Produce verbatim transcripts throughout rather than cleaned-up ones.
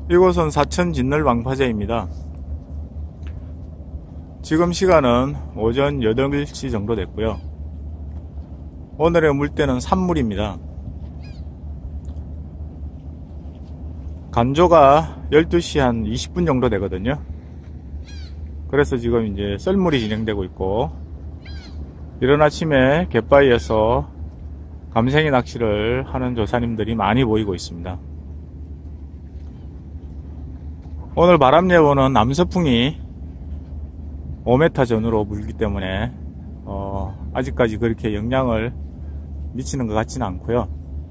이곳은 사천 진널 방파제입니다. 지금 시간은 오전 여덟 시 정도 됐고요. 오늘의 물때는 산물입니다. 간조가 열두 시 한 이십 분 정도 되거든요. 그래서 지금 이제 썰물이 진행되고 있고, 이른 아침에 갯바위에서 감생이 낚시를 하는 조사님들이 많이 보이고 있습니다. 오늘 바람 예보는 남서풍이 오 미터 전후로 불기 때문에 어, 아직까지 그렇게 영향을 미치는 것 같지는 않고요.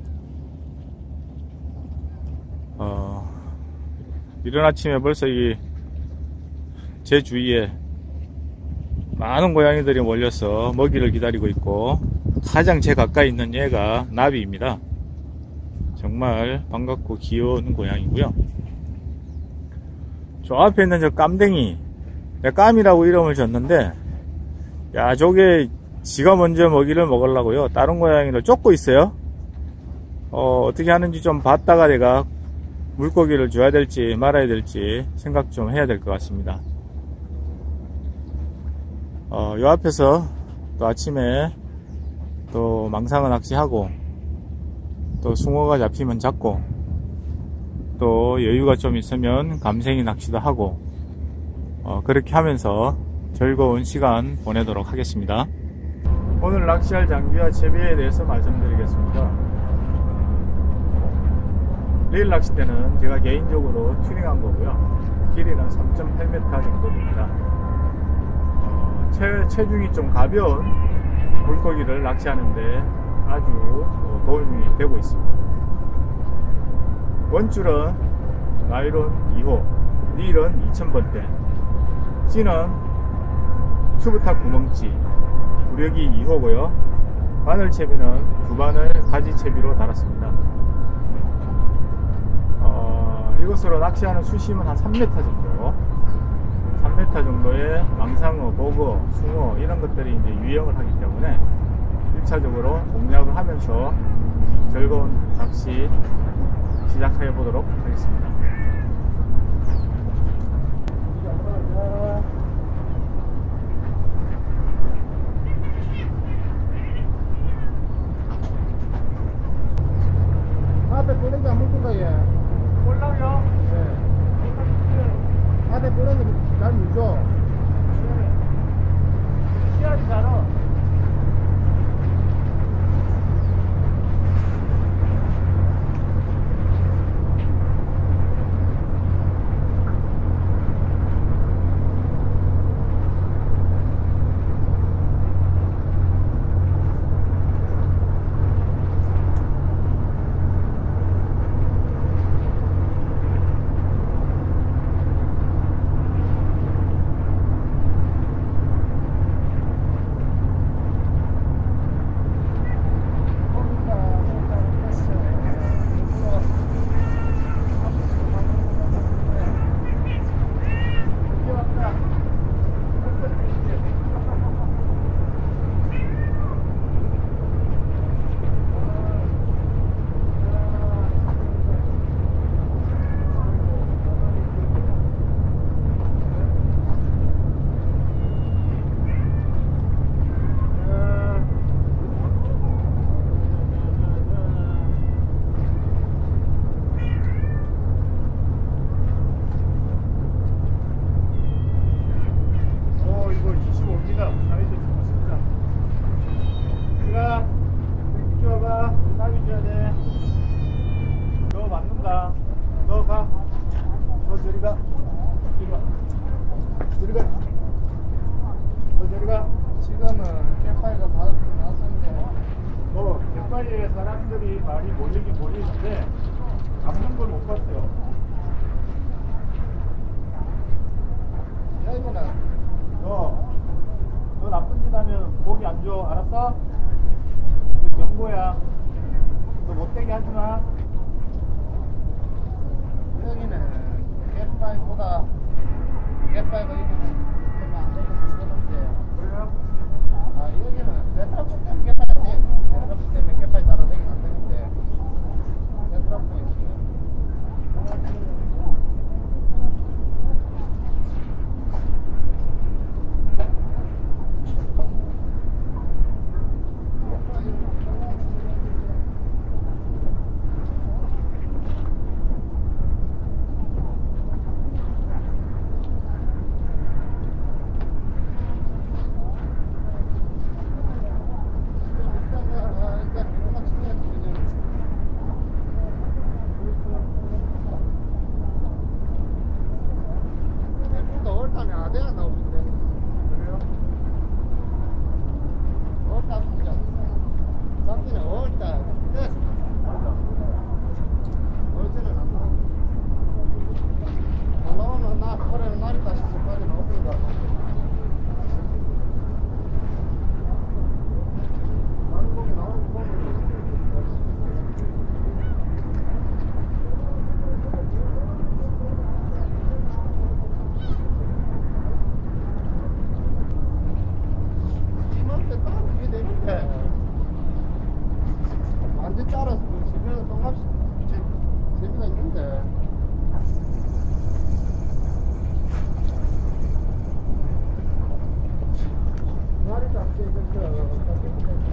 어, 이른 아침에 벌써 이 제 주위에 많은 고양이들이 몰려서 먹이를 기다리고 있고, 가장 제 가까이 있는 얘가 나비입니다. 정말 반갑고 귀여운 고양이고요. 저 앞에 있는 저 깜댕이, 내가 깜이라고 이름을 줬는데, 야, 저게 지가 먼저 먹이를 먹으려고요 다른 고양이를 쫓고 있어요. 어, 어떻게 하는지 좀 봤다가 내가 물고기를 줘야 될지 말아야 될지 생각 좀 해야 될 것 같습니다. 어, 요 앞에서 또 아침에 또 망상어 낚시하고, 또 숭어가 잡히면 잡고, 또 여유가 좀 있으면 감생이 낚시도 하고, 어, 그렇게 하면서 즐거운 시간 보내도록 하겠습니다. 오늘 낚시할 장비와 채비에 대해서 말씀드리겠습니다. 레일 낚싯대는 제가 개인적으로 튜닝한 거고요. 길이는 삼 점 팔 미터 정도 됩니다. 어, 체, 체중이 좀 가벼운 물고기를 낚시하는데 아주 도움이 되고 있습니다. 원줄은 나일론 이 호, 릴은 이천 번대, 찌는 튜브탑 구멍찌, 구력이 이 호고요. 바늘 채비는 두 바늘 가지 채비로 달았습니다. 어, 이것으로 낚시하는 수심은 한 삼 미터 정도, 삼 미터 정도의 망상어, 보거, 숭어 이런 것들이 이제 유형을 하기 때문에 일 차적으로 공략을 하면서 즐거운 낚시 시작해 보도록 하겠습니다. 앞에 꼬랭이 안 물건가 얘? 몰라요? 네. 앞에 꼬랭이 잘 물죠? 네. 씨알이 잘어. 지금은 갯바위가 다 나왔는데 뭐 갯바위에 사람들이 많이 몰리긴 몰리는데 잡는 걸 못 봤어요. 여기는 너, 너 나쁜 짓 하면 고기 안 줘. 알았어? 그 경고야. 너 못되게 하지 마. 여기는 갯바위보다 갯바위가 여기는 좀 안 되고 무서운데, 그래요? 아 여기는 레트라프 때문에 갯바위 안 돼. 레트라프 때문에 갯바위 잘 안 되긴 안 되는데 레트라프가 있어요. 완전 따라서 그 세면은 똥값이 재미가 있는데. 말이 작게 이렇게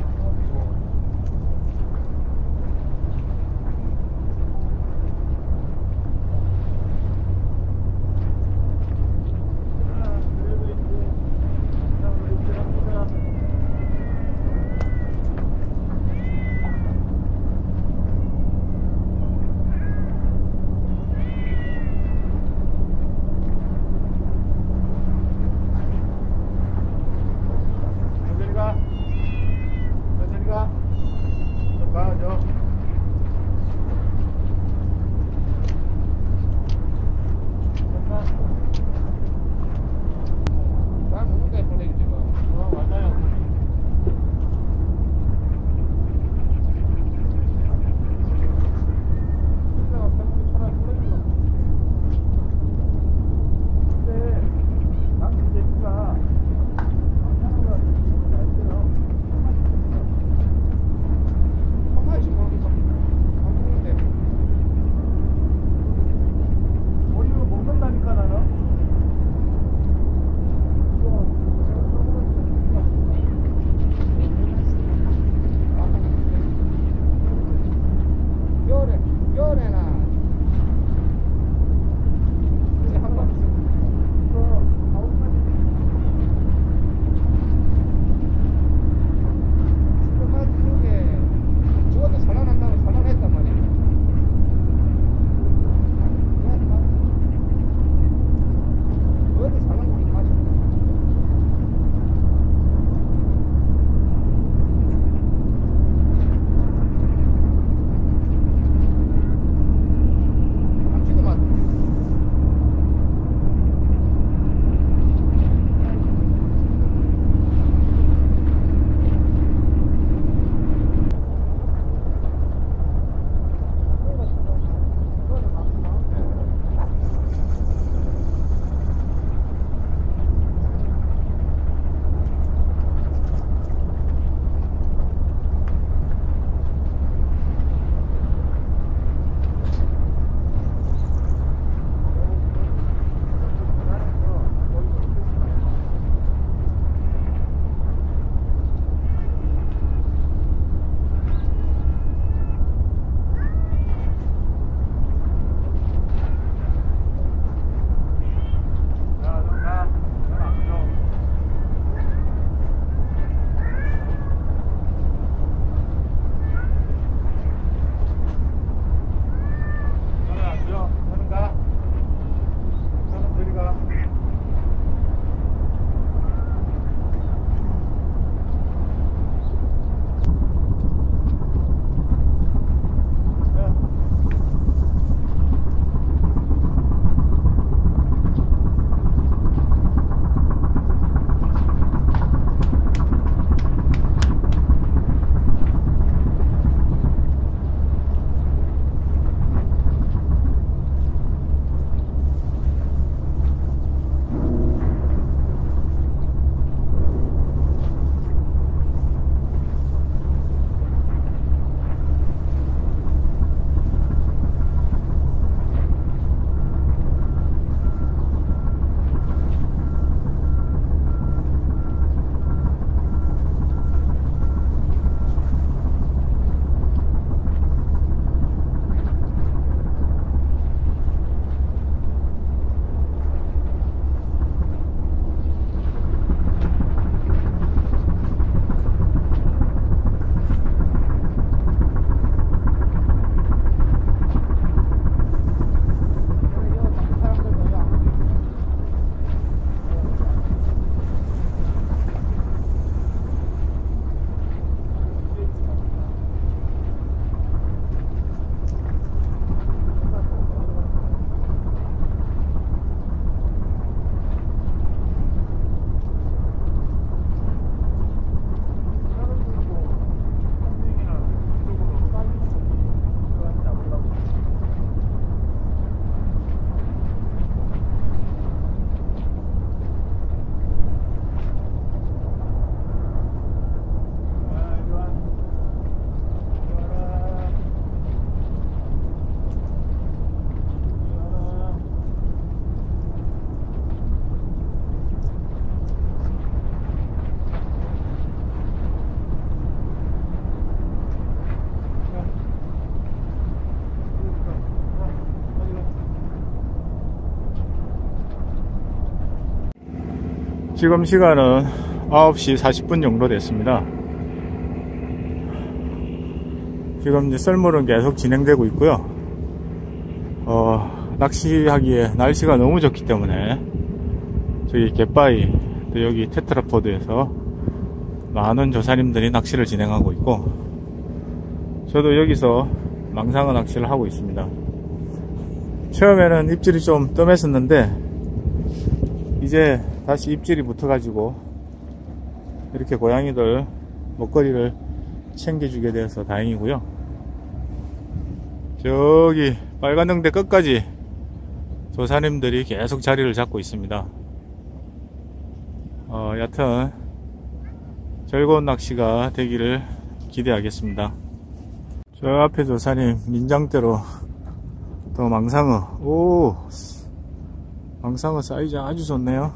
지금 시간은 아홉 시 사십 분 정도 됐습니다. 지금 이제 썰물은 계속 진행되고 있고요. 어, 낚시하기에 날씨가 너무 좋기 때문에 저기 갯바위 또 여기 테트라포드에서 많은 조사님들이 낚시를 진행하고 있고, 저도 여기서 망상어 낚시를 하고 있습니다. 처음에는 입질이 좀 뜸했었는데 이제 다시 입질이 붙어가지고 이렇게 고양이들 먹거리를 챙겨주게 돼서 다행이고요. 저기 빨간 등대 끝까지 조사님들이 계속 자리를 잡고 있습니다. 어, 여튼 즐거운 낚시가 되기를 기대하겠습니다. 저 앞에 조사님 민장대로 또 망상어, 오, 망상어 사이즈 아주 좋네요.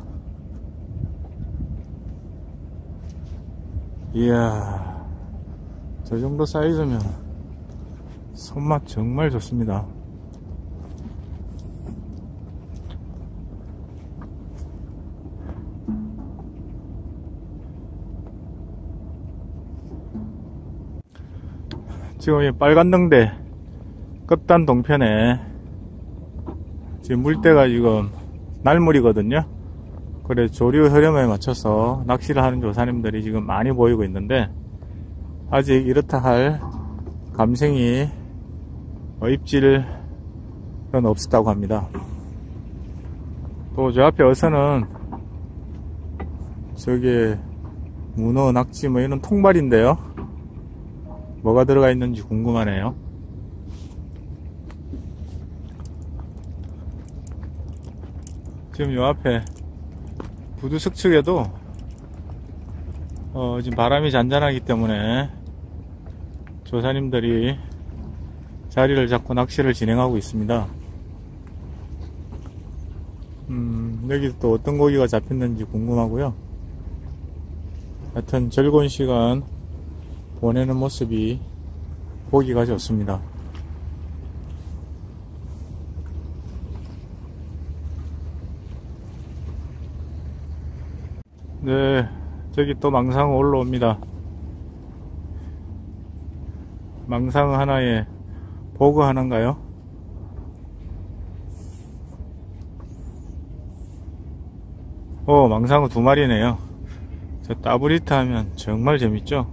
이야, 저 정도 사이즈면 손맛 정말 좋습니다. 지금 이 빨간 등대 끝단 동편에 지금 물때가 지금 날물이거든요. 그래 조류 흐름에 맞춰서 낚시를 하는 조사님들이 지금 많이 보이고 있는데, 아직 이렇다 할 감생이 어, 입질은 없었다고 합니다. 또 저 앞에 어서는 저기 문어, 낙지 뭐 이런 통발인데요, 뭐가 들어가 있는지 궁금하네요. 지금 요 앞에 부두석 측에도 어, 지금 바람이 잔잔하기 때문에 조사님들이 자리를 잡고 낚시를 진행하고 있습니다. 음, 여기 또 어떤 고기가 잡혔는지 궁금하고요. 하여튼 즐거운 시간 보내는 모습이 보기가 좋습니다. 네, 저기 또 망상어 올라옵니다. 망상어 하나에 보그 하나인가요? 오, 망상어 두 마리네요. 저 따브리트 하면 정말 재밌죠?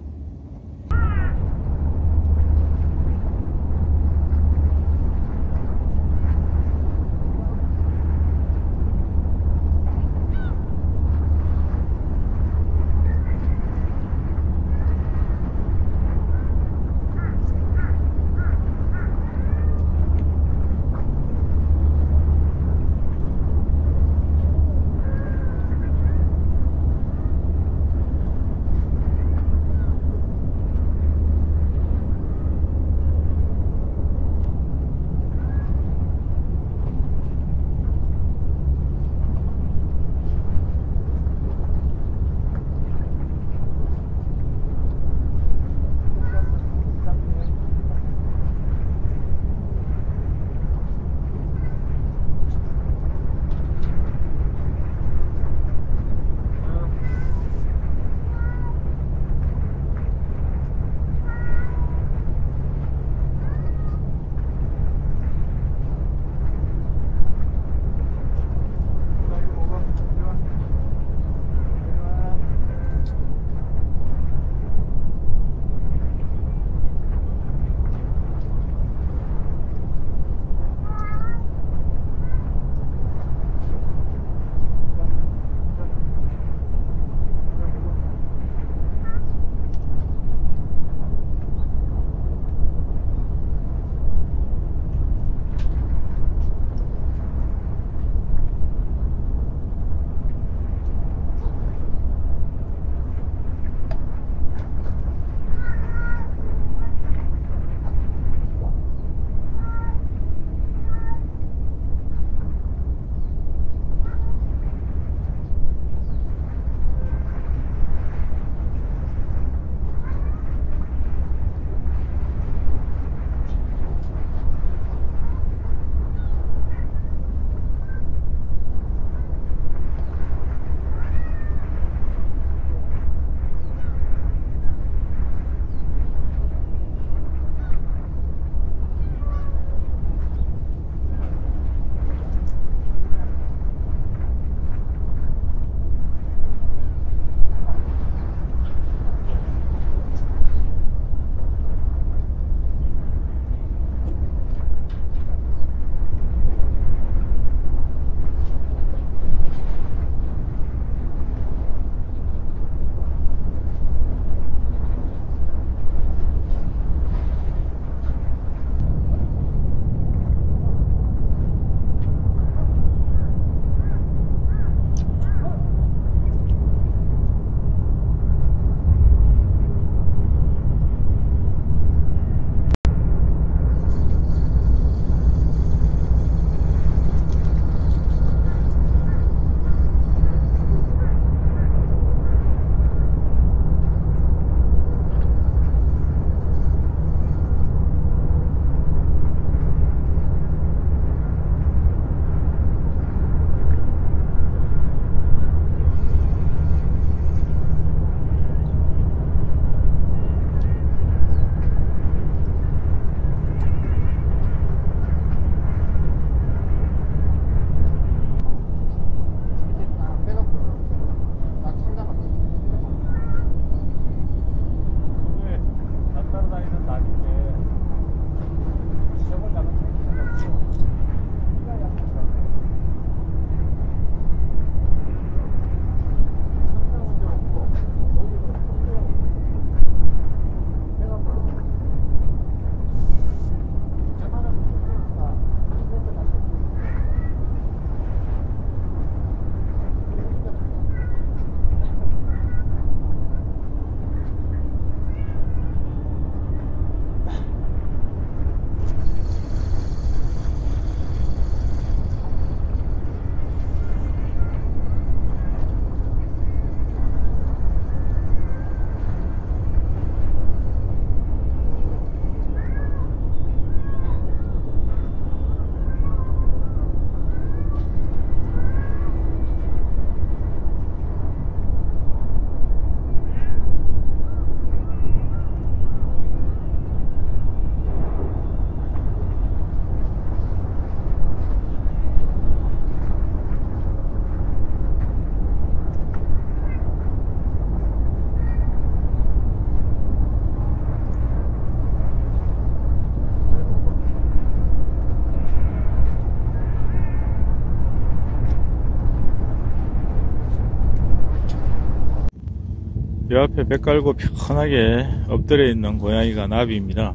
이 앞에 배 깔고 편하게 엎드려 있는 고양이가 나비입니다.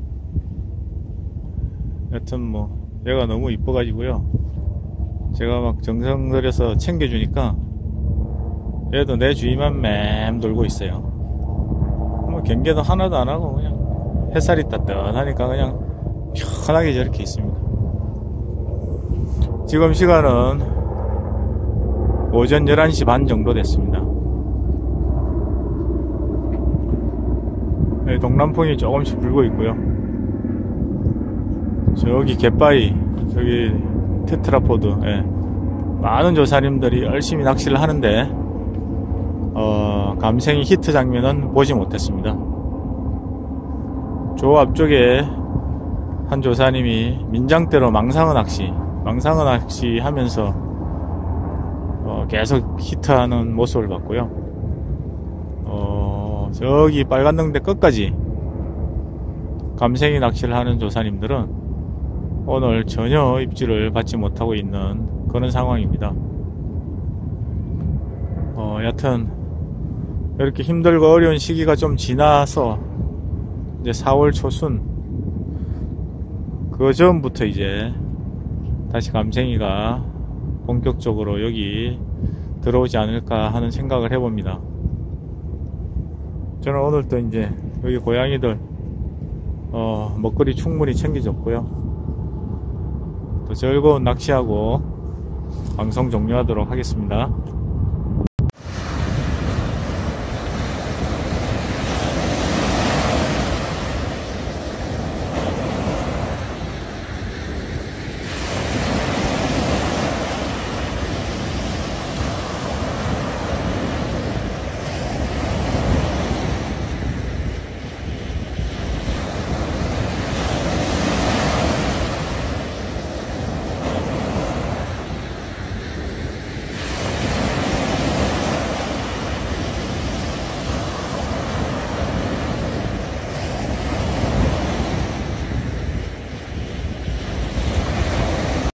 여튼 뭐 얘가 너무 이뻐 가지고요, 제가 막 정성 들여서 챙겨주니까 얘도 내 주위만 맴 돌고 있어요. 뭐 경계도 하나도 안 하고 그냥 햇살이 따뜻하니까 그냥 편하게 저렇게 있습니다. 지금 시간은 오전 열한 시 반 정도 됐습니다. 동남풍이 조금씩 불고 있고요. 저기 갯바위, 저기 테트라포드, 예. 많은 조사님들이 열심히 낚시를 하는데 어, 감생이 히트 장면은 보지 못했습니다. 저 앞쪽에 한 조사님이 민장대로 망상어 낚시 망상어 낚시 하면서 어, 계속 히트하는 모습을 봤고요. 어, 저기 빨간 등대 끝까지 감생이 낚시를 하는 조사님들은 오늘 전혀 입질을 받지 못하고 있는 그런 상황입니다. 어, 여튼 이렇게 힘들고 어려운 시기가 좀 지나서 이제 사월 초순 그 전부터 이제 다시 감생이가 본격적으로 여기 들어오지 않을까 하는 생각을 해봅니다. 저는 오늘 또 이제 여기 고양이들 어, 먹거리 충분히 챙겨줬고요. 또 즐거운 낚시하고 방송 종료하도록 하겠습니다.